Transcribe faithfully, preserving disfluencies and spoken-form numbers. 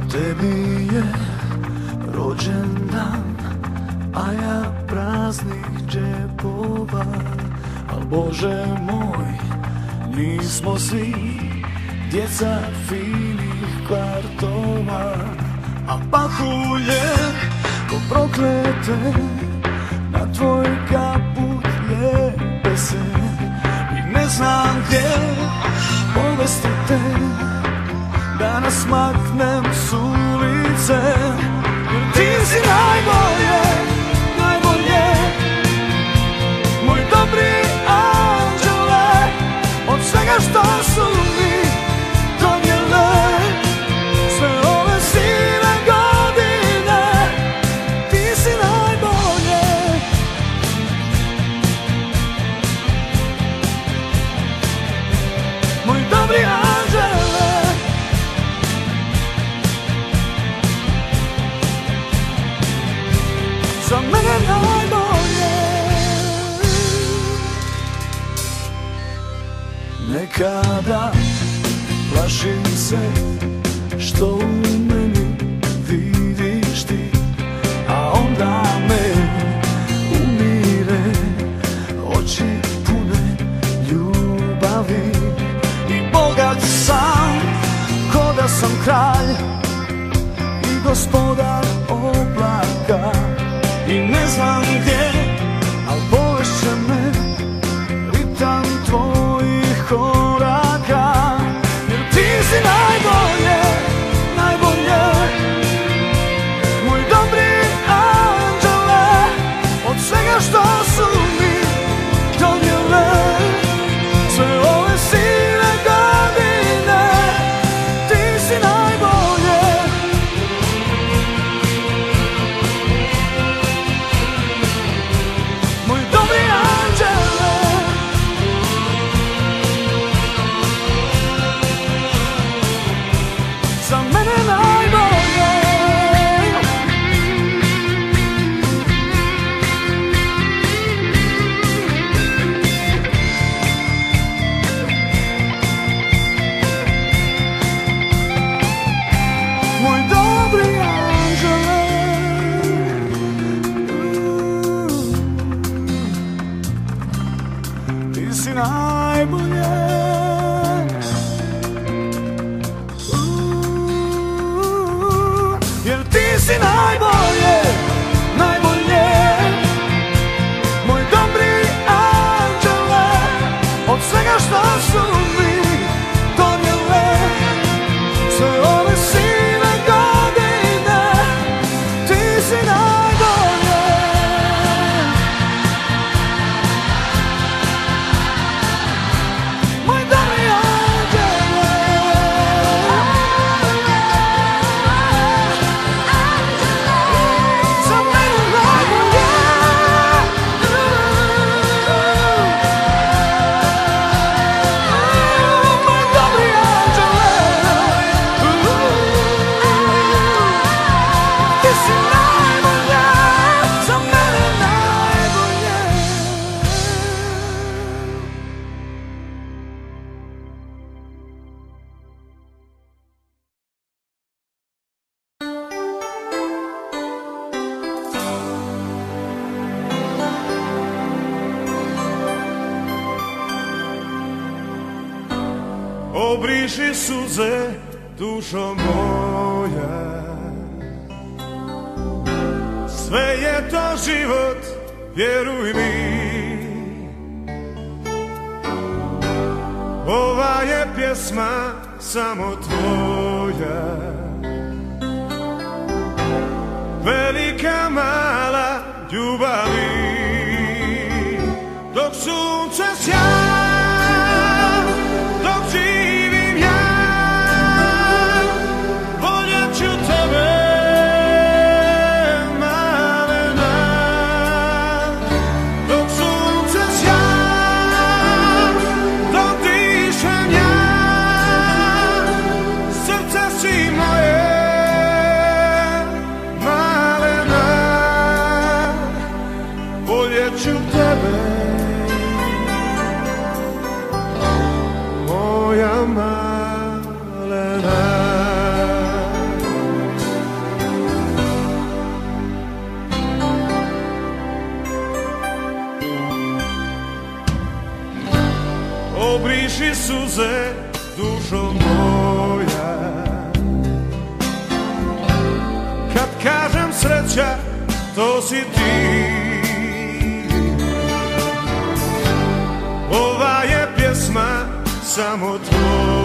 Tebi je rođendan, a ja praznih džepova. Al Bože moj, nismo svi djeca finih kvartova. A pahulje ko proklete na tvoj kaput lijepe se. I ne znam gdje povesti te, da nas maknem s ulice. Jer ti si najbolje, najbolje, moj dobri anđele, od svega što su mi donijele sve ove sive godine. Ti si najbolje, moj dobri anđele, za mene najbolje. Nekada plašim se što u meni vidiš ti, a onda me umire oči pune ljubavi. I bogat sam, ko da sam kralj i gospodar oblaka. I ne znam gdje, al povešće me ritam tvojih koraka. Jer ti si najbolje, najbolje, moj dobri anđele, od svega što su mi donijele sve ove sive godine. Ti si najbolje, moj dobri anđele, za mene najbolje. Moj dobri anđele, ti si najbolje, jer ti si najbolje, najbolje, moj dobri anđele, od svega što su mi donijele sve ove sive godine. Ti si najbolje, moj dobri anđele, za mene najbolje. Moj dobri anđele, ti si najbolje, za mene najbolje. Obriši suze, dušo moja, sve je to život, vjeruj mi. Ova je pjesma samo tvoja, velika mala ljubavi. Dok sunce sja, dok živim ja, voljet ću tebe, malena. Dok sunce sja, dok dišem ja, srce si moje, malena. Voljet ću tebe, obriši suze, dušo moja. Kad kažem sreća, to si ti. Ova je pjesma samo tvoja.